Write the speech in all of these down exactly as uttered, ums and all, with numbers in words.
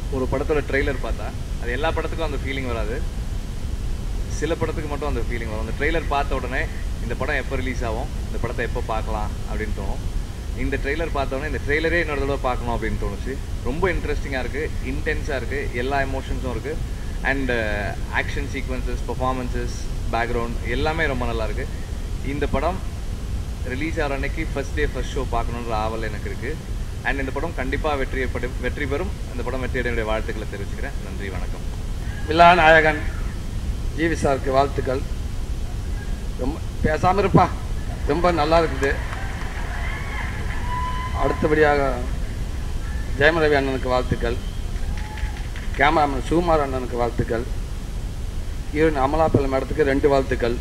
ஒரு படத்தோட ட்ரெய்லர் பார்த்தா அது எல்லா படத்துக்கும் அந்த ஃபீலிங் வராது, சில படத்துக்கு மட்டும் அந்த ஃபீலிங் வரும். அந்த ட்ரெய்லர் பார்த்த உடனே இந்த படம் எப்போ ரிலீஸ் ஆகும், இந்த படத்தை எப்போ பார்க்கலாம் அப்படின்னு தோணும். இந்த ட்ரெய்லர் பார்த்தோன்னே இந்த ட்ரெய்லரே இன்னொரு தடவை பார்க்கணும் அப்படின்னு தோணுச்சு. ரொம்ப இன்ட்ரெஸ்டிங்காக இருக்குது, இன்டென்ஸாக இருக்குது, எல்லா எமோஷன்ஸும் இருக்குது. And action sequences, performances, background எல்லாமே ரொம்ப நல்லாயிருக்கு. இந்த படம் ரிலீஸ் ஆகிற அன்னைக்கு ஃபஸ்ட் டே ஃபஸ்ட் ஷோ பார்க்கணுன்ற ஆவல் எனக்கு இருக்குது. அண்ட் இந்த படம் கண்டிப்பாக வெற்றி வெற்றி பெறும். இந்த படம் வெற்றியடைய வாழ்த்துக்களை தெரிவிச்சுக்கிறேன். நன்றி, வணக்கம். விழா நாயகன் ஜிவி சாருக்கு வாழ்த்துக்கள். ரொம்ப பேசாமல் இருப்பா, ரொம்ப நல்லா இருக்குது. அடுத்தபடியாக ஜெயம் ரவி அண்ணனுக்கு வாழ்த்துக்கள், கேமராமேன் சுகுமார் அண்ணனுக்கு வாழ்த்துக்கள், ஹீரோயின் அமலாப்பல் மேடத்துக்கு ரெண்டு வாழ்த்துக்கள்.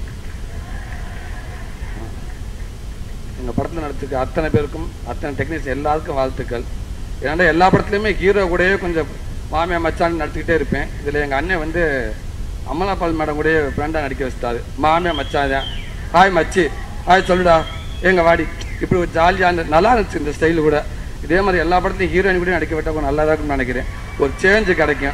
எங்கள் படத்தில் நடிச்சிருக்க அத்தனை பேருக்கும், அத்தனை டெக்னீஷியன் எல்லாருக்கும் வாழ்த்துக்கள். ஏன்னா எல்லா படத்துலையுமே ஹீரோ கூடயே கொஞ்சம் மாமியா மச்சான்னு நடிச்சுக்கிட்டே இருப்பேன். இதில் எங்கள் அண்ணன் வந்து அமலாபால் மேடம் கூட ஃப்ரெண்டாக நடிக்க வச்சுட்டாரு. மாமியா மச்சான் தான், ஹாய் மச்சி, ஹாய் சொல்லுடா, எங்கள் வாடி, இப்படி ஒரு ஜாலியாக நல்லா இருந்துச்சு இந்த ஸ்டைலு கூட. இதே மாதிரி எல்லா படத்துலையும் ஹீரோயின் கூட நடிக்க விட்டால் நல்லா தான் இருக்கும்னு நினைக்கிறேன். ஒரு சேஞ்சு கிடைக்கும்.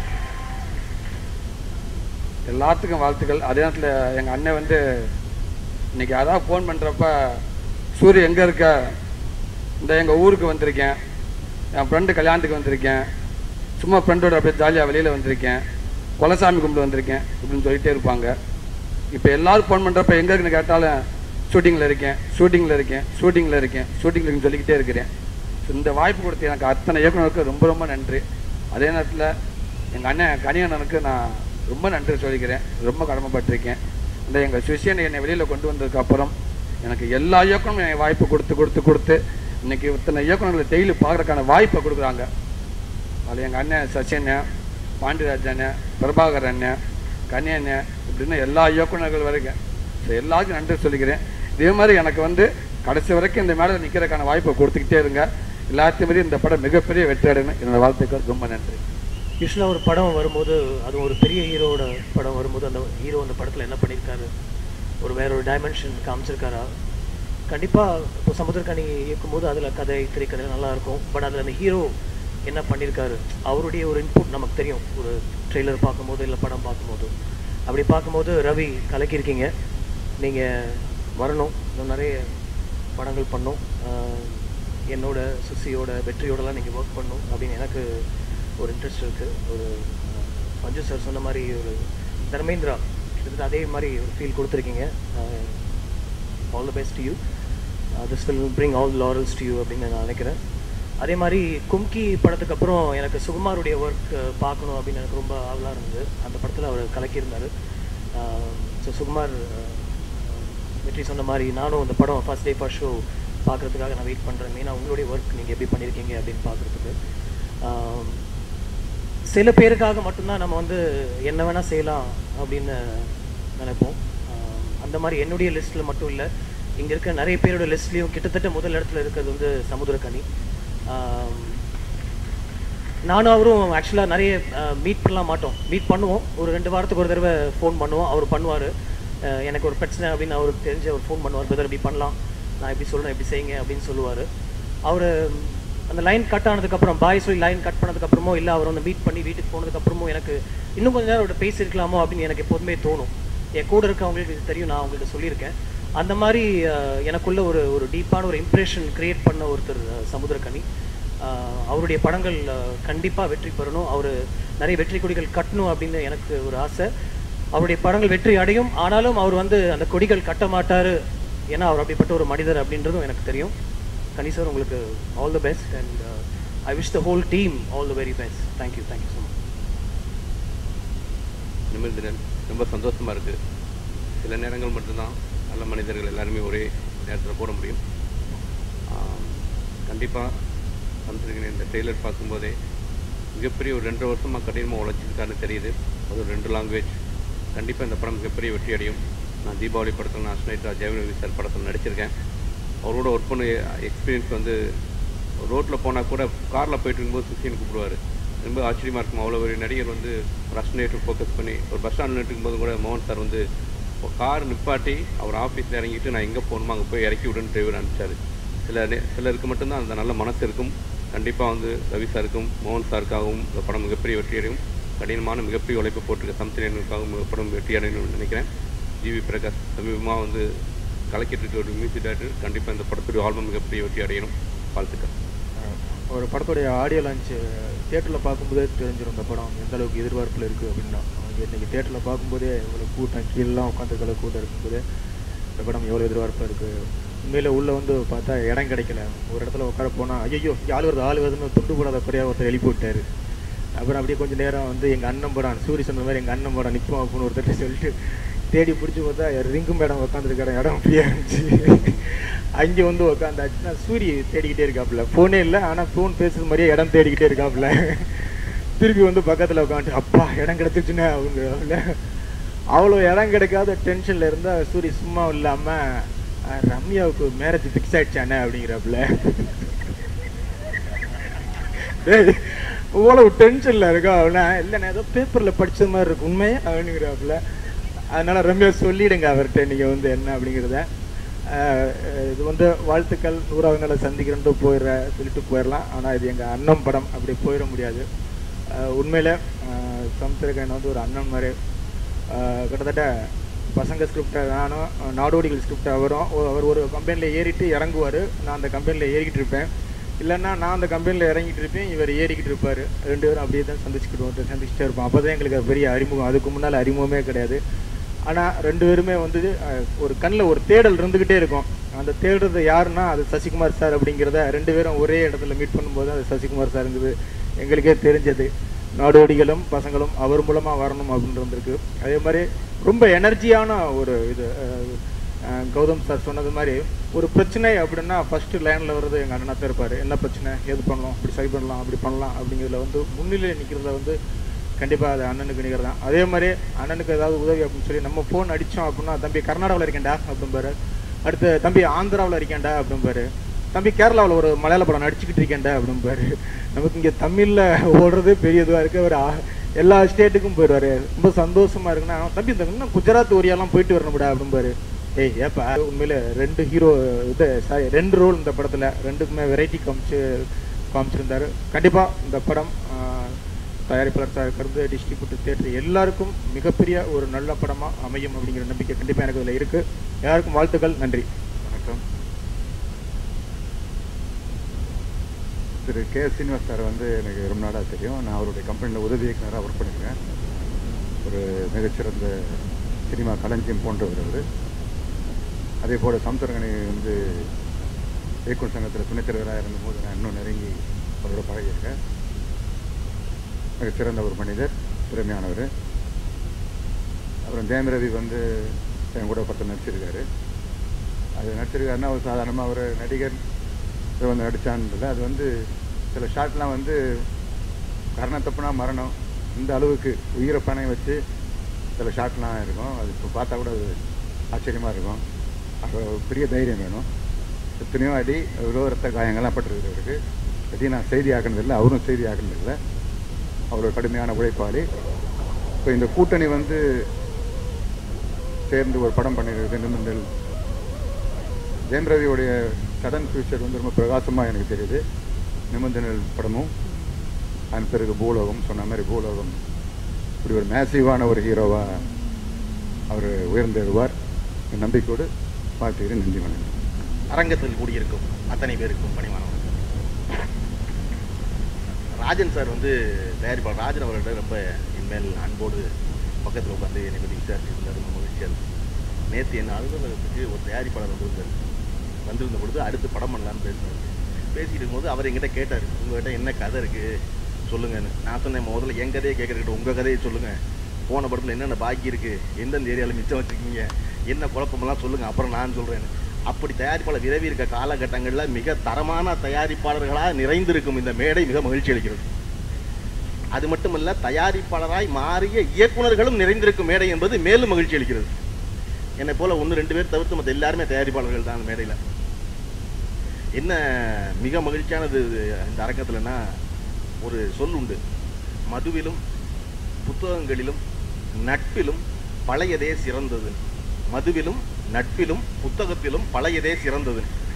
எல்லாத்துக்கும் வாழ்த்துக்கள். அதே நேரத்தில் எங்கள் அண்ணன் வந்து இன்றைக்கி யாராவது ஃபோன் பண்ணுறப்ப, சூரிய எங்கே இருக்க, இந்த எங்கள் ஊருக்கு வந்திருக்கேன், என் ஃப்ரெண்டு கல்யாணத்துக்கு வந்திருக்கேன், சும்மா ஃப்ரெண்டோட அப்படியே ஜாலியாக வெளியில் வந்திருக்கேன், குலசாமி கும்பிட்டு வந்திருக்கேன் அப்படின்னு சொல்லிகிட்டே இருப்பாங்க. இப்போ எல்லோரும் ஃபோன் பண்ணுறப்ப எங்கே இருக்குன்னு கேட்டாலும் ஷூட்டிங்கில் இருக்கேன், ஷூட்டிங்கில் இருக்கேன், ஷூட்டிங்கில் இருக்கேன், ஷூட்டிங்கில் இருக்குன்னு சொல்லிக்கிட்டே இருக்கிறேன். ஸோ இந்த வாய்ப்பு கொடுத்து எனக்கு அத்தனை இயக்குனருக்கு ரொம்ப ரொம்ப நன்றி. அதே நேரத்தில் எங்கள் அண்ணன் கனியண்ணனுக்கு நான் ரொம்ப நன்றி சொல்லிக்கிறேன், ரொம்ப கடமைப்பட்டிருக்கேன். இந்த எங்கள் சுஷியனை என்னை வெளியில் கொண்டு வந்ததுக்கப்புறம் எனக்கு எல்லா இயக்குனரும் எனக்கு வாய்ப்பு கொடுத்து கொடுத்து கொடுத்து இன்றைக்கி இத்தனை இயக்குனர்களை டெய்லி பார்க்குறதுக்கான வாய்ப்பை கொடுக்குறாங்க. அதில் எங்கள் அண்ணன் சசியண்ணன், பாண்டியராஜ் அண்ணன், பிரபாகர் அண்ணன், கனி அண்ணன், இப்படின்னு எல்லா இயக்குனர்கள் வரைக்கும் ஸோ எல்லாருக்கும் நன்றி சொல்லிக்கிறேன். இதே மாதிரி எனக்கு வந்து கடைசி வரைக்கும் இந்த மேலே நிற்கிறதுக்கான வாய்ப்பை கொடுத்துக்கிட்டே இருங்க. எல்லாத்தையும் மாதிரி இந்த படம் மிகப்பெரிய வெற்றி அடையணும். என்னோட வாழ்த்துக்கள். ரொம்ப நன்றி. யூஸ்வலாக ஒரு படம் வரும்போது, அது ஒரு பெரிய ஹீரோவோட படம் வரும்போது, அந்த ஹீரோ அந்த படத்தில் என்ன பண்ணியிருக்காரு, ஒரு வேற ஒரு டைமென்ஷன் காமிச்சிருக்காரா. கண்டிப்பாக இப்போ சமுத்திரக்கனி இயக்கும்போது அதில் கதை திரைக்கதை நல்லாயிருக்கும். பட் அதில் அந்த ஹீரோ என்ன பண்ணியிருக்காரு, அவருடைய ஒரு இன்புட் நமக்கு தெரியும் ஒரு ட்ரெய்லர் பார்க்கும்போது இல்லை படம் பார்க்கும்போது. அப்படி பார்க்கும்போது ரவி கலக்கியிருக்கீங்க. நீங்கள் வரணும், இன்னும் நிறைய படங்கள் பண்ணணும், என்னோட சுசியோட வெற்றியோடலாம் நீங்கள் ஒர்க் பண்ணணும் அப்படின்னு எனக்கு ஒரு இன்ட்ரெஸ்ட் இருக்குது. ஒரு மஞ்சு சார் சொன்ன மாதிரி ஒரு தர்மேந்திரா கிட்டத்தட்ட அதே மாதிரி ஒரு ஃபீல் கொடுத்துருக்கீங்க. All the best to you. This will bring all laurels to you அப்படின்னு நான் நினைக்கிறேன். அதே மாதிரி கும்கி படத்துக்கு அப்புறம் எனக்கு சுகுமாருடைய ஒர்க் பார்க்கணும் அப்படின்னு எனக்கு ரொம்ப ஆவலாக இருந்தது. அந்த படத்தில் அவர் கலக்கியிருந்தார். ஸோ சுகுமார் வெற்றி சொன்ன மாதிரி நானும் அந்த படம் ஃபர்ஸ்ட் டே ஃபர்ஸ்ட் ஷோ பார்க்குறதுக்காக நான் வெயிட் பண்ணுறேன். மெயினாக உங்களுடைய ஒர்க் நீங்கள் எப்படி பண்ணியிருக்கீங்க அப்படின்னு பார்க்குறதுக்கு. சில பேருக்காக மட்டும்தான் நம்ம வந்து என்ன வேணால் செய்யலாம் அப்படின்னு நினைப்போம். அந்த மாதிரி என்னுடைய லிஸ்ட்டில் மட்டும் இல்லை, இங்கே இருக்க நிறைய பேரோட லிஸ்ட்லேயும் கிட்டத்தட்ட முதல் இடத்துல இருக்கிறது வந்து சமுத்திரக்கனி. நானும் அவரும் ஆக்சுவலாக நிறைய மீட் பண்ணலாம் மாட்டோம், மீட் பண்ணுவோம், ஒரு ரெண்டு வாரத்துக்கு ஒரு தடவை ஃபோன் பண்ணுவோம். அவர் பண்ணுவார், எனக்கு ஒரு பிரச்சனை அப்படின்னு அவருக்கு தெரிஞ்சு அவர் ஃபோன் பண்ணுவார், பிரதர் இப்படி பண்ணலாம், நான் எப்படி சொல்கிறேன் எப்படி செய்யுங்க அப்படின்னு சொல்லுவார். அவர் அந்த லைன் கட் ஆனதுக்கப்புறம், பாய் சொல்லி லைன் கட் பண்ணதுக்கப்புறமோ இல்லை அவர் வந்து மீட் பண்ணி வீட்டுக்கு போனதுக்கப்புறமோ எனக்கு இன்னும் கொஞ்சம் நேரம் அவர்கிட்ட பேசியிருக்கலாமோ அப்படின்னு எனக்கு எப்போதுமே தோணும். என் கூட இருக்கவங்களுக்கு இது தெரியும், நான் அவங்கள்ட்ட சொல்லியிருக்கேன். அந்த மாதிரி எனக்குள்ள ஒரு ஒரு டீப்பான ஒரு இம்ப்ரெஷன் க்ரியேட் பண்ண ஒருத்தர் சமுத்திரக்கனி. அவருடைய படங்கள் கண்டிப்பாக வெற்றி பெறணும், அவர் நிறைய வெற்றி கொடிகள் கட்டணும் அப்படின்னு எனக்கு ஒரு ஆசை. அவருடைய படங்கள் வெற்றி அடையும், ஆனாலும் அவர் வந்து அந்த கொடிகள் கட்ட மாட்டார், ஏன்னா அவர் அப்படிப்பட்ட ஒரு மனிதர் அப்படின்றதும் எனக்கு தெரியும். கனி சார், உங்களுக்கு all the best and I wish the whole team all the very best. Thank you thank you so much. Nimirndhu Nil. ரொம்ப சந்தோஷமாக இருக்குது. சில நேரங்கள் மட்டும்தான் நல்ல மனிதர்கள் எல்லாருமே ஒரே நேரத்தில் போட முடியும். கண்டிப்பாக சந்திரிகன் இந்த ட்ரெய்லர் பார்க்கும்போதே மிகப்பெரிய ஒரு ரெண்டு வருஷமாக கடினமாக உழைச்சிருக்காருன்னு தெரியுது. அது ஒரு ரெண்டு லாங்குவேஜ். கண்டிப்பாக இந்த படம் மிகப்பெரிய வெற்றி அடையும். நான் தீபாவளி படத்தில் நான் அஸ்னைட்ரா ஜெயவனவி சார் படத்தில் நடிச்சிருக்கேன். அவரோட ஒர்க் பண்ண எக்ஸ்பீரியன்ஸ் வந்து ரோட்டில் போனால் கூட காரில் போயிட்டு இருக்கும்போது சுஷியன் கூப்பிடுவார். ரொம்ப ஆச்சரியமாக இருக்கும். அவ்வளோ ஒரு நடிகர் வந்து ஒரு அஸ்னைட்டர் ஃபோக்கஸ் பண்ணி ஒரு பஸ் ஸ்டாண்ட் நின்றுக்கும்போது கூட மோகன் சார் வந்து கார் நிப்பாட்டி அவர் ஆஃபீஸில் இறங்கிட்டு நான் எங்கே போகணுமோ அங்கே போய் இறக்கி விடுன்னு டிரைவர் அனுப்பிச்சார். சில சிலருக்கு மட்டும்தான் அந்த நல்ல மனசு இருக்கும். கண்டிப்பாக வந்து ரவி சாருக்கும் மோகன் சாருக்காகவும் இந்த படம் மிகப்பெரிய வெற்றியடையும். கடினமான மிகப்பெரிய உழைப்பு போட்டிருக்க சம்தினனுக்காகவும் இந்த படம் வெற்றி அடையணும்னு நினைக்கிறேன். ஜிவி பிரகாஷ் சமீபமாக வந்து கலக்கிட்டு இருக்க ஒரு மியூசிக் டைரக்டர். கண்டிப்பாக இந்த படத்துடைய ஆல்பம் மிகப்பெரிய வெற்றி அடையணும். வாழ்த்துக்கள். ஒரு படத்துடைய ஆடியோ லான்ச்சு தியேட்டரில் பார்க்கும்போதே தெரிஞ்சிடும் இந்த படம் எந்த அளவுக்கு எதிர்பார்ப்பில் இருக்குது அப்படின்னா. இன்றைக்கி தியேட்டரில் பார்க்கும்போதே இவ்வளோ கூட்டம் கீழெலாம் உட்காந்துருக்க கூட்டம் இருக்கும்போதே இந்த படம் எவ்வளோ எதிர்பார்ப்பாக இருக்குது. உண்மையில் உள்ளே வந்து பார்த்தா இடம் கிடைக்கல. ஒரு இடத்துல உட்கார போனால் ஐயோ ஆள் வருது ஆள் வருதுன்னு துண்டு போடாத குறையாக ஒருத்தர் எழுப்பி விட்டார். அப்புறம் அப்படியே கொஞ்சம் நேரம் வந்து எங்கள் அண்ணன் படம் சூரி சொன்ன மாதிரி எங்கள் அண்ணன் படம் நிற்போம் அப்படின்னு ஒருத்தர் சொல்லிட்டு தேடி பிடிச்சி பார்த்தா ரிங்கும் மேடம் உட்காந்துருக்கிற இடம் ஃப்ரீயாக இருந்துச்சு. அங்கே வந்து உட்காந்தாச்சுன்னா சூரி தேடிக்கிட்டே இருக்காப்புல. ஃபோனே இல்லை, ஆனால் ஃபோன் பேசுறது மாதிரியே இடம் தேடிக்கிட்டே இருக்காப்புல. திருப்பி வந்து பக்கத்தில் உட்காந்துட்டு அப்பா இடம் கிடச்சிச்சுன்னு அவங்க அவ்வளோ இடம் கிடைக்காத டென்ஷனில் இருந்தால் சூரி சும்மா இல்லாமல் ரம்யாவுக்கு மேரேஜ் ஃபிக்ஸ் ஆகிடுச்சானே அப்படிங்கிறாப்புல. இவ்வளோ டென்ஷனில் இருக்கா அவனா இல்லைண்ணா ஏதோ பேப்பரில் படித்த மாதிரி இருக்கு உண்மையே அப்படிங்கிறாப்புல. அதனால் ரம்யா சொல்லிவிடுங்க அவர்கிட்ட நீங்கள் வந்து என்ன அப்படிங்கிறத. இது வந்து வாழ்த்துக்கள் நூறாவது நாளை சந்திக்கிறன்ட்டு போயிடுற சொல்லிட்டு போயிடலாம். ஆனால் இது எங்கள் அண்ணன் படம், அப்படி போயிட முடியாது. உண்மையில் சமுத்திரக்கண்ணன் வந்து ஒரு அண்ணன் மாதிரி. கிட்டத்தட்ட பசங்க ஸ்கிரிப்டை நானும் நாடோடிகள் ஸ்கிரிப்டை அவரும் அவர் ஒரு கம்பெனியில் ஏறிட்டு இறங்குவார். நான் அந்த கம்பெனியில் ஏறிக்கிட்டு இருப்பேன். இல்லைன்னா நான் அந்த கம்பெனியில் இறங்கிட்டு இருப்பேன், இவர் ஏறிக்கிட்டு இருப்பார். ரெண்டு பேரும் அப்படியே தான் சந்திச்சுக்கிட்டு சந்திச்சுட்டே இருப்போம். அப்போ தான் எங்களுக்கு பெரிய அறிமுகம். அதுக்கு முன்னால் அறிமுகமே கிடையாது. ஆனால் ரெண்டு பேருமே வந்து ஒரு கண்ணில் ஒரு தேடல் இருந்துக்கிட்டே இருக்கும். அந்த தேடுறது யாருன்னா அது சசிகுமார் சார் அப்படிங்கிறத ரெண்டு பேரும் ஒரே இடத்துல மீட் பண்ணும்போது அது சசிகுமார் சாருங்கிறது எங்களுக்கே தெரிஞ்சது. நாடோடிகளும் பசங்களும் அவர் மூலமாக வரணும் அப்படின்னு இருந்திருக்கு. அதே மாதிரி ரொம்ப எனர்ஜியான ஒரு இது கௌதம் சார் சொன்னது மாதிரி ஒரு பிரச்சனை அப்படின்னா ஃபஸ்ட்டு லைனில் வர்றது எங்கள் அண்ணனா தான் இருப்பார். என்ன பிரச்சனை, எது பண்ணலாம், இப்படி சரி பண்ணலாம், அப்படி பண்ணலாம் அப்படிங்கிறதுல வந்து முன்னிலையில் நிற்கிறதுல வந்து கண்டிப்பாக அது அண்ணனுக்கு நிற்கிறது தான். அதே மாதிரி அண்ணனுக்கு ஏதாவது உதவி அப்படின்னு சொல்லி நம்ம ஃபோன் அடித்தோம் அப்படின்னா தம்பி கர்நாடகாவில் இருக்கேன்டா அப்படிம்பாரு. அடுத்து தம்பி ஆந்திராவில் இருக்கேன்டா அப்படிம்பாரு. தம்பி கேரளாவில் ஒரு மலையாள படம் நடிச்சுக்கிட்டு இருக்கேன்டா அப்படிம்பாரு. நமக்கு இங்கே தமிழில் ஓடுறதே பெரிய இதுவாக இருக்குது. அவர் எல்லா ஸ்டேட்டுக்கும் போயிடுவார். ரொம்ப சந்தோஷமாக இருக்குன்னா தம்பி இந்த இன்னும் குஜராத் ஒரியாலாம் போயிட்டு வரணும்டா அப்படிம்பாரு. ஏய் ஏப்பா உண்மையில் ரெண்டு ஹீரோ இது சாரி ரெண்டு ரோல் இந்த படத்தில் ரெண்டுக்குமே வெரைட்டி காமிச்சு காமிச்சிருந்தார். கண்டிப்பாக இந்த படம் தயாரிப்பாளர் சார் கருந்து டிஸ்ட்ரிபியூட்டர் தியேட்டர் எல்லாருக்கும் மிகப்பெரிய ஒரு நல்ல படமாக அமையும் அப்படிங்கிற நம்பிக்கை கண்டிப்பாக எனக்கு இதில் இருக்குது. எல்லாருக்கும் வாழ்த்துக்கள், நன்றி, வணக்கம். திரு கே சீனிவாஸ் சார் வந்து எனக்கு ரொம்ப நாளாக தெரியும். நான் அவருடைய கம்பெனியில் உதவி இயக்குனராக ஒர்க் பண்ணியிருக்கேன். ஒரு மிகச்சிறந்த சினிமா களஞ்சியம் போன்றவர் அவர். அதே போல் சமுத்திரக்கனி வந்து இயக்குனர் சங்கத்தில் துணைத் தலைவராக இருந்தபோது நான் இன்னும் நெருங்கி அவரோட பழகியிருக்கேன். மிகச்சிறந்த ஒரு மனிதர், திறமையானவர். அப்புறம் ஜெயம் ரவி வந்து என் கூட பத்து நடிச்சிருக்காரு. அது நடிச்சிருக்காருன்னா அவர் சாதாரணமாக ஒரு நடிகர் வந்து நடித்தான்னு இல்லை. அது வந்து சில ஷாட்லாம் வந்து கரணம் தப்புனா மரணம், இந்த அளவுக்கு உயிரை பணம் வச்சு சில ஷாட்லாம் இருக்கும். அது இப்போ பார்த்தா கூட அது ஆச்சரியமாக இருக்கும். அப்போ பெரிய தைரியம் வேணும். எத்தனையோ அடி எவ்வளோ ரத்த காயங்கள்லாம் பட்டிருக்கிறவருக்கு அதையும் நான் செய்தி ஆக்கினதில்லை, அவரும் செய்தி ஆக்கினதில்லை. அவ்வளோ கடுமையான உழைப்பாளி. இப்போ இந்த கூட்டணி வந்து சேர்ந்து ஒரு படம் பண்ணியிருக்குது நிமிர்ந்து நில். ஜெயம் ரவியோடைய சடன் ஃபியூச்சர் வந்து ரொம்ப பிரகாசமாக எனக்கு தெரியுது. நிமிர்ந்து நில் படமும் அதன் பிறகு பூலோகம் சொன்ன மாதிரி பூலோகம் இப்படி ஒரு மேசிவான ஒரு ஹீரோவாக அவர் உயர்ந்தெழுவார் நம்பிக்கையோடு வாழ்த்துகிறேன். நன்றி, வணக்கம். அரங்கத்தில் கூடியிருக்கும் அத்தனை பேருக்கும் பணிவான ராஜன் சார் வந்து தயாரிப்பாளர் ராஜன் அவர்கிட்ட ரொம்ப இனிமேல் அன்போடு பக்கத்தில் உட்காந்து என்னை பற்றி விசாரிச்சிருந்தார். ரொம்ப மகிழ்ச்சியாக இருக்குது. நேற்று என் அலுவலகத்துக்கு ஒரு தயாரிப்பாளர் வந்திருந்தார். வந்திருந்த பொழுது அடுத்து படம் பண்ணலான்னு பேசினார். பேசிகிட்டு இருக்கும்போது அவர் எங்கிட்ட கேட்டார், உங்கள்கிட்ட என்ன கதை இருக்குது சொல்லுங்கன்னு. நான் சொன்னேன், முதல்ல என் கதையை கேட்குறக்கிட்ட உங்கள் கதையை சொல்லுங்கள். போன படத்தில் என்னென்ன பாக்கி இருக்குது, எந்தெந்த ஏரியாவில் மிச்சம் வச்சுருக்கீங்க, என்ன குழப்பமெல்லாம் சொல்லுங்கள், அப்புறம் நான் சொல்கிறேன். அப்படி தயாரிப்பாளர் விரவி இருக்க காலகட்டங்களில் மிக தரமான தயாரிப்பாளர்களாக நிறைந்திருக்கும் இந்த மேடை மிக மகிழ்ச்சி அளிக்கிறது. அது மட்டுமல்ல, தயாரிப்பாளராய் மாறிய இயக்குநர்களும் நிறைந்திருக்கும் மேடை என்பது மேலும் மகிழ்ச்சி அளிக்கிறது. என்னை போல ஒன்று ரெண்டு பேர் தவிர்த்து மற்ற எல்லாருமே தயாரிப்பாளர்கள் தான் அந்த மேடையில். என்ன மிக மகிழ்ச்சியானது இந்த அரங்கத்தில்னா, ஒரு சொல் உண்டு, மதுவிலும் புத்தகங்களிலும் நட்பிலும் பழையதே சிறந்தது. மதுவிலும் நட்பிலும் புத்தகத்திலும் பழையதே சிறந்தது.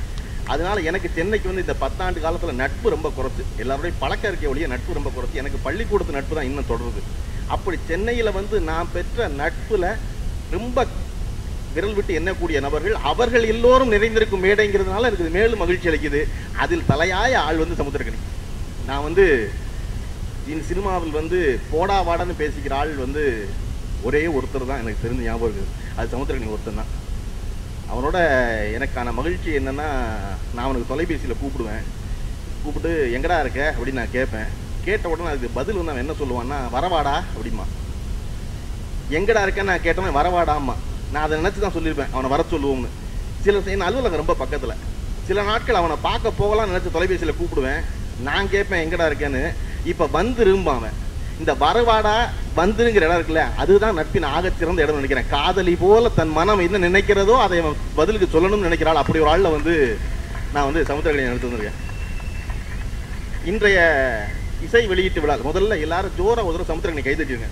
அதனால எனக்கு சென்னைக்கு வந்து இந்த பத்தாண்டு காலத்தில் நட்பு ரொம்ப குறைச்சு, எல்லாருடைய பழக்க இருக்க ஒழிய நட்பு ரொம்ப குறைச்சு. எனக்கு பள்ளிக்கூடத்து நட்பு தான் இன்னும் தொடருது. அப்படி சென்னையில் வந்து நான் பெற்ற நட்பில் ரொம்ப விரல் விட்டு எண்ணக்கூடிய நபர்கள், அவர்கள் எல்லோரும் நிறைந்திருக்கும் மேடைங்கிறதுனால எனக்கு மேலும் மகிழ்ச்சி அளிக்குது. அதில் தலையாய ஆள் வந்து சமுத்திரக்கனி. நான் வந்து இந்த சினிமாவில் வந்து போடா வாடான்னு பேசிக்கிற ஆள் வந்து ஒரே ஒருத்தர் தான் எனக்கு தெரிஞ்ச ஞாபகம் இருக்குது. அது சமுத்திரக்கனி ஒருத்தர் தான். அவனோட எனக்கான மகிழ்ச்சி என்னென்னா, நான் அவனுக்கு தொலைபேசியில் கூப்பிடுவேன். கூப்பிட்டு எங்கடா இருக்க அப்படின்னு நான் கேட்பேன். கேட்ட உடனே அதுக்கு பதில் வந்து அவன் என்ன சொல்லுவான்னா, வரவாடா அப்படிமா. எங்கடா இருக்கேன்னு நான் கேட்டவன் வரவாடாம்மா. நான் அதை நினச்சி தான் சொல்லியிருப்பேன் அவனை வர சொல்லுவோம்னு. சில என் அலுவலகம் ரொம்ப பக்கத்தில். சில நாட்கள் அவனை பார்க்க போகலாம்னு நினச்சி தொலைபேசியில் கூப்பிடுவேன். நான் கேட்பேன் எங்கடா இருக்கேன்னு. இப்போ வந்துரும்பான் அவன். இந்த வரவாடா வந்துருங்கிற இடம் இருக்குல்ல, அதுதான் நட்பின் ஆகச்சிறந்த இடம் நினைக்கிறேன். காதலி போல தன் மனம் என்ன நினைக்கிறதோ அதை அவன் பதிலுக்கு சொல்லணும்னு நினைக்கிறாள். அப்படி ஒரு ஆளில் வந்து நான் வந்து சமுத்திரக்கனியை எடுத்து வந்திருக்கேன். இன்றைய இசை வெளியீட்டு விழா முதல்ல எல்லாரும் ஜோரா ஒரு தடவை சமுத்திரக்கனி கைதட்டிருங்க.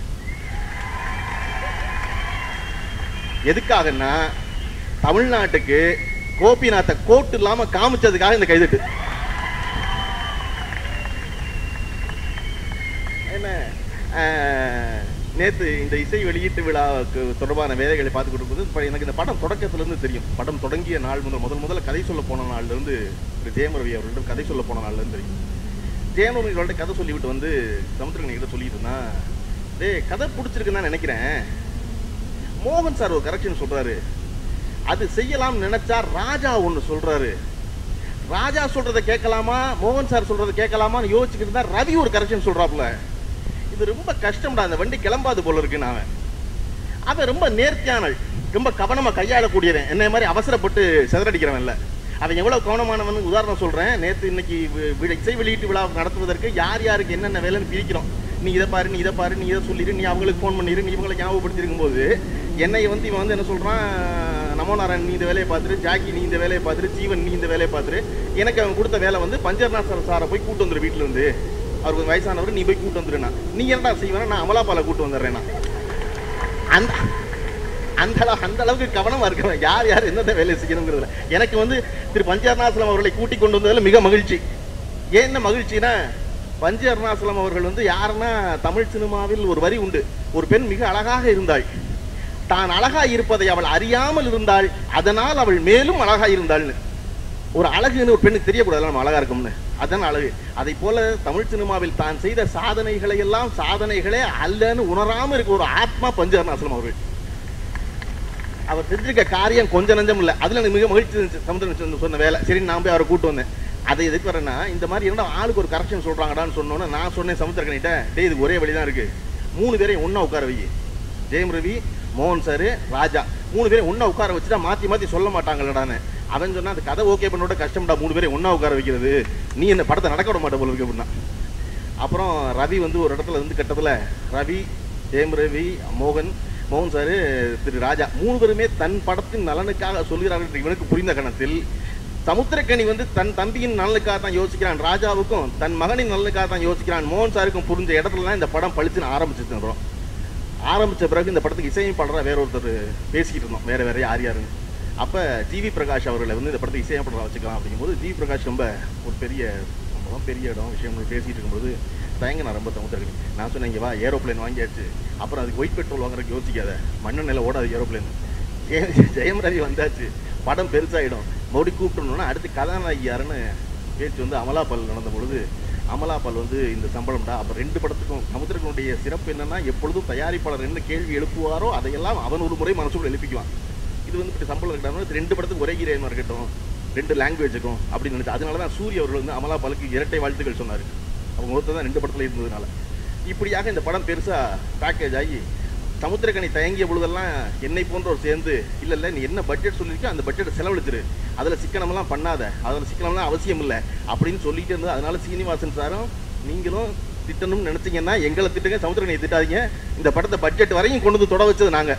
எதுக்காகன்னா, தமிழ்நாட்டுக்கு கோபிநாத்தை கோட்டு இல்லாம காமிச்சதுக்காக இந்த கைதட்டு. என்ன நேற்று இந்த இசை வெளியீட்டு விழாவுக்கு தொடர்பான வேலைகளை பார்த்து கொடுக்கும்போது எனக்கு இந்த படம் தொடக்கத்திலிருந்து தெரியும். படம் தொடங்கிய நாள் முதல் முதல் முதல்ல கதை சொல்ல போன நாள்லேருந்து திரு ஜெயமரவி அவர்களிடம் கதை சொல்ல போன நாள்லேருந்து தெரியும். ஜெயமரவி அவர்கள்ட்ட கதை சொல்லிவிட்டு வந்து சமுத்திரக்கனி கிட்ட சொல்லிட்டு இருந்தா, டே கதை பிடிச்சிருக்குன்னு தான் நினைக்கிறேன். மோகன் சார் ஒரு கரெக்ஷன் சொல்றாரு, அது செய்யலாம்னு நினைச்சா ராஜா ஒன்று சொல்றாரு. ராஜா சொல்றதை கேட்கலாமா மோகன் சார் சொல்றதை கேட்கலாமான்னு யோசிச்சுக்கிட்டு இருந்தா ரவி ஒரு கரெக்ஷன் சொல்றாப்புல. இது ரொம்ப கஷ்டம்டா, அந்த வண்டி கிளம்பாது போல இருக்குன்னு. அவன் அவன் ரொம்ப நேர்த்தியானல், ரொம்ப கவனமா கையாளக்கூடியவன். என்ன மாதிரி அவசரப்பட்டு சிதறடிக்கிறவன் இல்லை. அவன் எவ்வளவு கவனமானவன் உதாரணம் சொல்றேன். நேற்று இன்னைக்கு இசை வெளியீட்டு விழா நடத்துவதற்கு யார் யாருக்கு என்னென்ன வேலைன்னு பிரிக்கிறோம். நீ இதை பாரு, நீ இதை பாரு, நீ இதை சொல்லிடு, நீ அவங்களுக்கு ஃபோன் பண்ணிடு, நீ இவங்களை ஞாபகப்படுத்திருக்கும் போது என்னை வந்து இவன் வந்து என்ன சொல்றான், நமோ நாராயண் நீ இந்த வேலையை பார்த்துரு, ஜாக்கி நீ இந்த வேலையை பார்த்துரு, ஜீவன் நீ இந்த வேலையை பார்த்துரு. எனக்கு அவன் கொடுத்த வேலை வந்து பஞ்சர்நாத் சாரை போய் கூட்டு வந்துரு, வீட்டுல இருந்து அவருக்கு வயசானவர், நீ போய் கூட்டு வந்துருனா. நீ என்னடா செய்வேன்னா, நான் அமலாபாலை கூட்டு வந்துடுறேன்னா. அந்த அந்த அளவு அந்த அளவுக்கு கவனமா இருக்கவன் யார் யார் எந்தெந்த வேலையை செய்யணுங்கிறதுல. எனக்கு வந்து திரு பஞ்ச அருணாசலம் அவர்களை கூட்டிக் கொண்டு வந்ததில் மிக மகிழ்ச்சி. ஏன் மகிழ்ச்சினா, பஞ்ச அருணாசலம் அவர்கள் வந்து யாருன்னா, தமிழ் சினிமாவில் ஒரு வரி உண்டு, ஒரு பெண் மிக அழகாக இருந்தாள், தான் அழகாக இருப்பதை அவள் அறியாமல் இருந்தாள், அதனால் அவள் மேலும் அழகாக இருந்தாள்னு. ஒரு அழகுன்னு ஒரு பெண்ணுக்கு தெரியக்கூடாது நம்ம அழகா இருக்கோம்னு, அதான் அழகு. அதை போல தமிழ் சினிமாவில் தான் செய்த சாதனைகளை எல்லாம் சாதனைகளே அல்லன்னு உணராம இருக்க ஒரு ஆத்மா பஞ்ச அருணாசலம் அவர்கள். அவர் செஞ்சிருக்க காரியம் கொஞ்சம் நஞ்சம் இல்லை. அதுல எனக்கு மிக மகிழ்ச்சி சமுத்திரம் சொன்ன வேலை. சரி, நான் போய் அவரை கூட்டு வந்தேன். அதை எதுக்கு வரேன்னா, இந்த மாதிரி என்ன ஆளுக்கு ஒரு கரெக்ஷன் சொல்றாங்கடான்னு சொன்னோன்னு நான் சொன்னேன் சமுத்திரக்கனிட்ட, டே இதுக்கு ஒரே வழிதான் இருக்கு, மூணு பேரையும் ஒன்னா உட்கார வை, ஜெயம் ரவி, மோகன் சார், ராஜா, மூணு பேரையும் ஒன்னா உட்கார வச்சுட்டா மாத்தி மாத்தி சொல்ல மாட்டாங்களான்னு. அவன் சொன்னா, அந்த கதை ஓகே பண்ணோட கஷ்டம்டா, மூணு பேரையும் ஒன்னா உட்கார வைக்கிறது, நீ இந்த படத்தை நடக்க விட மாட்ட போல இருக்கு அப்படின்னா. அப்புறம் ரவி வந்து ஒரு இடத்துல இருந்து கட்டத்துல ரவி, ஜெயம் ரவி, மோகன் மோகன் சார், திரு ராஜா மூணு பேருமே தன் படத்தின் நலனுக்காக சொல்கிறார்கள். இவனுக்கு புரிந்த கணத்தில் சமுத்திரக்கனி வந்து தன் தம்பியின் நலனுக்காக தான் யோசிக்கிறான், ராஜாவுக்கும் தன் மகனின் நலனுக்காக தான் யோசிக்கிறான், மோகன் சாருக்கும் புரிஞ்ச இடத்துல தான் இந்த படம் பழிச்சுன்னு ஆரம்பிச்சுருக்கிறோம். ஆரம்பித்த பிறகு இந்த படத்துக்கு இசையமைப்பாளராக வேற ஒருத்தர் பேசிக்கிட்டு இருந்தோம், வேற வேற யார் யாருன்னு. அப்போ ஜிவி பிரகாஷ் அவர்களை வந்து இந்த படத்துக்கு இசையமைப்பாளராக வச்சுக்கலாம் அப்படிங்கும்போது, ஜிவி பிரகாஷ் ரொம்ப ஒரு பெரிய பெரிய இடம் விஷயம் பேசிகிட்டு இருக்கும்போது தயங்க நான் ரொம்ப சமுத்திரக்கனி. நான் சொன்னேன், இங்கே வா, ஏரோப்ளைன் வாங்கியாச்சு, அப்புறம் அதுக்கு ஒயிட் பெட்ரோல் வாங்குறதுக்கு யோசிக்காத, மண்ணு நிலை ஓடாது ஏரோப்ளைன். ஜெயம் ரவி வந்தாச்சு, படம் பெருசாகிடும், மறுபடி கூப்பிட்டோம்னா அடுத்து கதாநாயகி யாருன்னு பேச்சு வந்து அமலாபால் நடந்த பொழுது, அமலாபால் வந்து இந்த சம்பளம்டா. அப்போ ரெண்டு படத்துக்கும் சமுத்திரக்கனுடைய சிறப்பு என்னன்னா, எப்பொழுதும் தயாரிப்பாளர் என்ன கேள்வி எழுப்புவாரோ அதையெல்லாம் அவன் ஒரு முறை மனசுக்குள்ள எழுப்பிக்குவான். இது வந்து இப்படி சம்பளம் இருக்கட்டும், ரெண்டு படத்துக்கு ஒரே ஹீரோயினாக இருக்கட்டும், ரெண்டு லாங்குவேஜுக்கும் அப்படின்னு நினைச்சு, அதனால தான் சூரிய அவர்கள் வந்து அமலாபாலுக்கு இரட்டை வாழ்த்துக்கள் சொன்னார். அவங்க ஒருத்தர் தான் ரெண்டு படத்தில் இருந்ததுனால. இப்படியாக இந்த படம் பெருசாக பேக்கேஜ் ஆகி சமுத்திரக்கனி தயங்கிய பொழுதெல்லாம் என்னை போன்றவர் சேர்ந்து, இல்லை இல்லை நீ என்ன பட்ஜெட் சொல்லியிருக்கோ அந்த பட்ஜெட்டை செலவழிச்சிரு, அதில் சிக்கனமெல்லாம் பண்ணாத, அதில் சிக்கனம்லாம் அவசியம் இல்லை அப்படின்னு சொல்லிட்டு இருந்தது. அதனால சீனிவாசன் சாரும் நீங்களும் திட்டணும்னு நினச்சிங்கன்னா எங்களை திட்டுங்க, சமுத்திரக்கனியை திட்டாதீங்க. இந்த படத்தை பட்ஜெட் வரையும் கொண்டு வந்து தொட வச்சது நாங்கள்.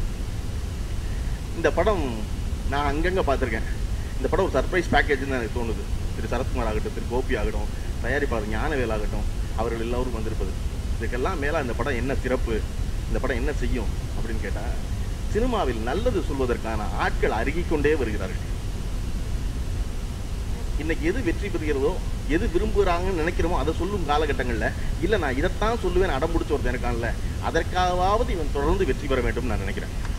இந்த படம் நான் அங்கங்கே பார்த்துருக்கேன். இந்த படம் ஒரு சர்ப்ரைஸ் பேக்கேஜ்னு எனக்கு தோணுது. திரு சரத்குமார் ஆகட்டும், திரு கோபி ஆகட்டும், தயாரிப்பாளர் ஞானவேல் ஆகட்டும், அவர்கள் எல்லோரும் வந்திருப்பது. இதுக்கெல்லாம் மேலே இந்த படம் என்ன சிறப்பு, இந்த படம் என்ன செய்யும் அப்படின்னு கேட்டால், சினிமாவில் நல்லது சொல்வதற்கான ஆட்கள் அருகிக்கொண்டே வருகிறார்கள். இன்னைக்கு எது வெற்றி பெறுகிறதோ எது விரும்புகிறாங்கன்னு நினைக்கிறோமோ அதை சொல்லும் காலகட்டங்களில் இல்லை நான் இதைத்தான் சொல்லுவேன் அடம் பிடிச்ச ஒருத்தன் இருக்கான்ல அதற்காகவாவது இவன் தொடர்ந்து வெற்றி பெற வேண்டும் நான் நினைக்கிறேன்.